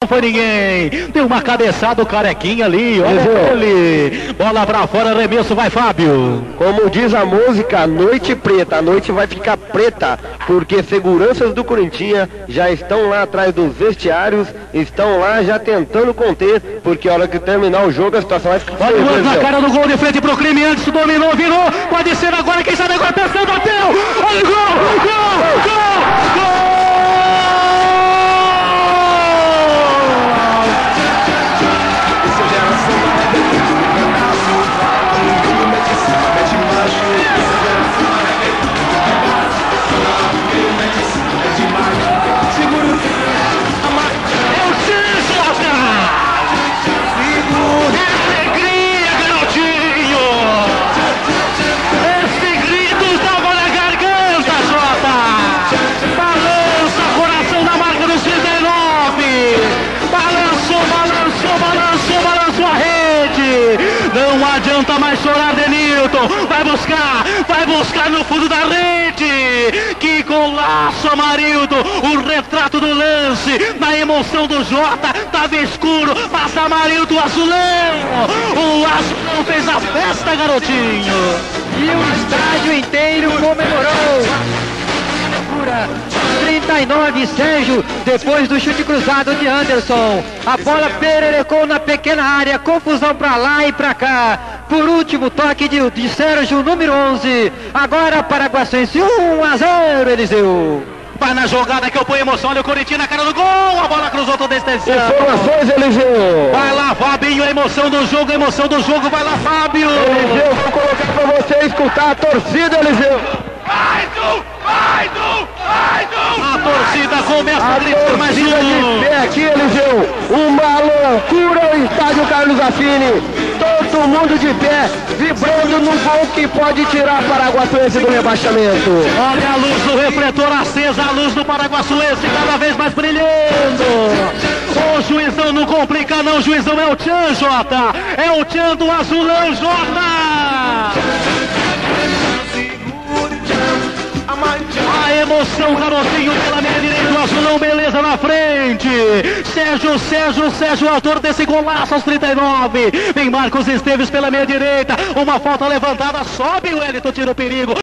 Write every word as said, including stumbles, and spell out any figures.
Não foi ninguém, deu uma cabeçada o carequinha ali, olha ele, bola pra fora, arremesso, vai Fábio. Como diz a música, noite preta, a noite vai ficar preta, porque seguranças do Corinthians já estão lá atrás dos vestiários, estão lá já tentando conter, porque a hora que terminar o jogo a situação vai ficar... Olha o outro na cara do gol, de frente pro crime, antes dominou, virou, pode ser agora, quem sabe agora pensando, bateu, olha o gol, gol, gol, gol! Não adianta mais chorar, Denilton. Vai buscar, vai buscar no fundo da rede. Que golaço, Amarildo. O retrato do lance, na emoção do Jota. Tava escuro, mas Amarildo, o azulão. O azulão fez a festa, garotinho. E o estádio inteiro comemorou. trinta e nove, Sérgio, depois do chute cruzado de Anderson. A bola pererecou na pequena área, confusão pra lá e pra cá. Por último, toque de, de Sérgio, número onze. Agora Paraguaçuense, um a zero, Eliseu. Vai na jogada que eu ponho emoção, olha o Corinthians na cara do gol, a bola cruzou toda a extensão. Informações, Eliseu. Vai lá, Fabinho, a emoção do jogo, a emoção do jogo, vai lá, Fábio. Eliseu, vou colocar pra você escutar a torcida, Eliseu. Mais um, mais um, mais um. A torcida começa a gritar mais um. De pé aqui, Eliseu. Uma loucura o estádio Carlos Affini. Todo mundo de pé, vibrando no gol que pode tirar Paraguaçuense do rebaixamento. Olha a luz do refletor acesa, a luz do Paraguaçuense cada vez mais brilhando. O juizão não complica não, o juizão é o Tchan, Jota. É o Tchan do azulão, Jota. A emoção, garotinho, pela meia direita, o azulão, beleza na frente. Sérgio, Sérgio, Sérgio, autor desse golaço aos trinta e nove. Vem Marcos Esteves pela meia direita, uma falta levantada, sobe o Wellington, tira o perigo.